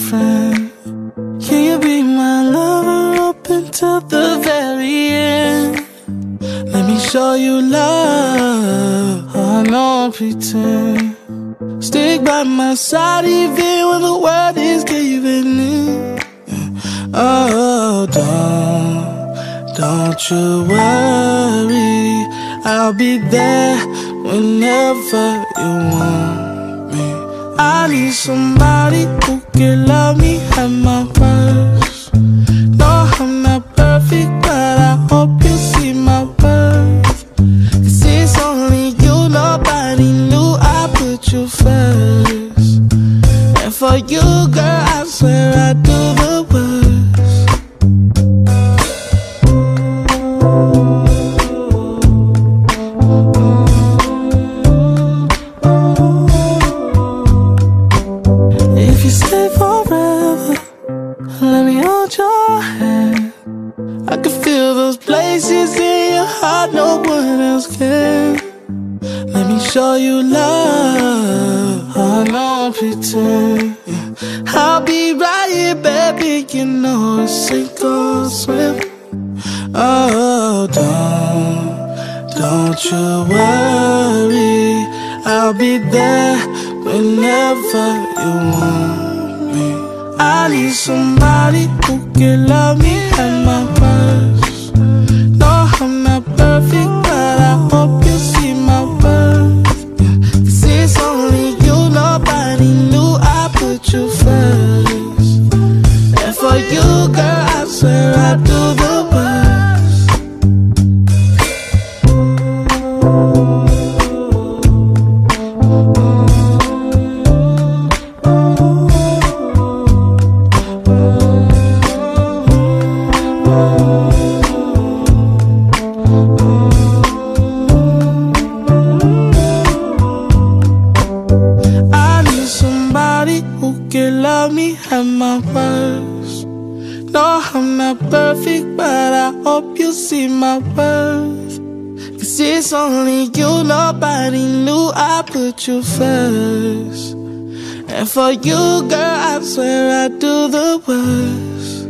friend? Can you be my lover up until the very end? Let me show you love, I don't pretend. Stick by my side even when the world is giving in. Oh, don't you worry, I'll be there whenever you want me. I need somebody who can love me at my worst. No, I'm not perfect, but I hope you see my worth. 'Cause it's only you, nobody knew I put you first. And for you, girl, I swear I do the worst. If you stay forever, let me hold your hand. I can feel those places in your heart no one else can. Let me show you love, I don't pretend. I'll be right here, baby, you know it's sink or swim. Oh, don't you worry, I'll be there whenever you want me. I need somebody who can love me at my worst. No, I'm not perfect, but I hope you see my worth. 'Cause it's only you, nobody knew I put you first. And for you, girl, I swear I do the worst. At my worst. No, I'm not perfect, but I hope you see my worth. 'Cause it's only you, nobody knew I put you first. And for you, girl, I swear I do the worst.